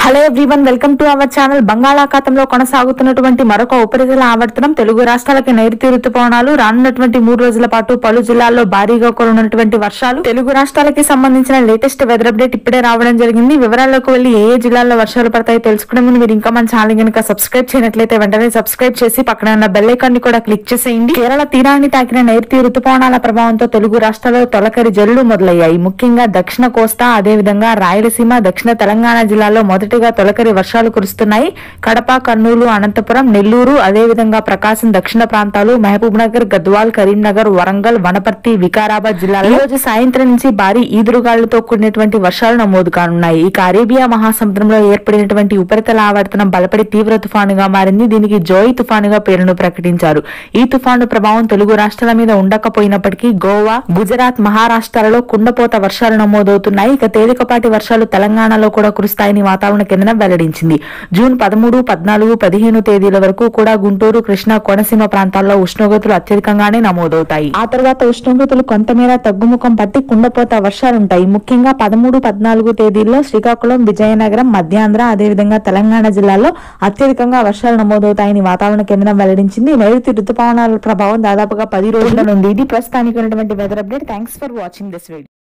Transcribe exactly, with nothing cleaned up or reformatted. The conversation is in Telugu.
Hello everyone, welcome to our channel. బంగాళాఖాతంలో కొనసాగుతున్నటువంటి మరొక ఉపరితల ఆవర్తనం తెలుగు రాష్ట్రాలకి నైరుతి రుతుపవనాలు రానున్నటువంటి మూడు రోజుల పాటు పలు జిల్లాల్లో భారీగా కురనున్నటువంటి వర్షాలు. తెలుగు రాష్ట్రాలకి సంబంధించిన లేటెస్ట్ వెదర్ అప్డేట్ ఇప్పుడే రావడం జరిగింది. వివరాల్లోకి వెళ్లి ఏ ఏ జిల్లాల్లో వర్షాలు పడతాయో తెలుసుకునే ముందు మీరు ఇంకా మన ఛానల్ కనుక సబ్స్క్రైబ్ చేయనట్లయితే వెంటనే సబ్స్క్రైబ్ చేసి పక్కన ఉన్న బెల్ ఐకాన్ ని కూడా క్లిక్ చేసేయండి. కేరళ తీరాన్ని తాకిన నైరుతి రుతుపవనాల ప్రభావంతో తెలుగు రాష్ట్రాల్లో తొలకరి జల్లులు మొదలయ్యాయి. ముఖ్యంగా దక్షిణ కోస్తా, అదేవిధంగా రాయలసీమ, దక్షిణ తెలంగాణ జిల్లాల్లో మొదటి తొలకరి వర్షాలు కురుస్తున్నాయి. కడప, కర్నూలు, అనంతపురం, నెల్లూరు, అదేవిధంగా ప్రకాశం దక్షిణ ప్రాంతాలు, మహబూబ్ నగర్, గద్వాల్, కరీంనగర్, వరంగల్, వనపర్తి, వికారాబాద్ జిల్లాలో ఈ రోజు సాయంత్రం నుంచి భారీ ఈదురుగాలులతో కూడినటువంటి వర్షాలు నమోదు కానున్నాయి. ఇక అరేబియా మహాసముద్రంలో ఏర్పడినటువంటి ఉపరితల ఆవర్తనం బలపడి తీవ్ర తుఫానుగా మారింది. దీనికి జోయి తుఫానుగా పేరును ప్రకటించారు. ఈ తుఫాను ప్రభావం తెలుగు రాష్ట్రాల మీద ఉండకపోయినప్పటికీ గోవా, గుజరాత్, మహారాష్ట్రాలలో కుండపోత వర్షాలు నమోదవుతున్నాయి. ఇక తేలికపాటి వర్షాలు తెలంగాణలో కూడా కురుస్తాయని వాతావరణ కేంద్రం వెల్లడించింది. జూన్ పదమూడు, పద్నాలుగు, పదిహేను తేదీల వరకు కూడా గుంటూరు, కృష్ణా, కోనసీమ ప్రాంతాల్లో ఉష్ణోగ్రతలు అత్యధికంగానే నమోదవుతాయి. ఆ తర్వాత ఉష్ణోగ్రతలు కొంతమేర తగ్గుముఖం పట్టి కుండపోత వర్షాలుంటాయి. ముఖ్యంగా పదమూడు, పద్నాలుగు తేదీల్లో శ్రీకాకుళం, విజయనగరం, మధ్యాంధ్ర, అదేవిధంగా తెలంగాణ జిల్లాల్లో అత్యధికంగా వర్షాలు నమోదవుతాయని వాతావరణ కేంద్రం వెల్లడించింది. నైరుతి రుతుపవనాల ప్రభావం దాదాపుగా పది రోజుల నుండి. ఇది ప్రస్తుతానికి ఉన్నటువంటి weather update. Thanks for watching this video.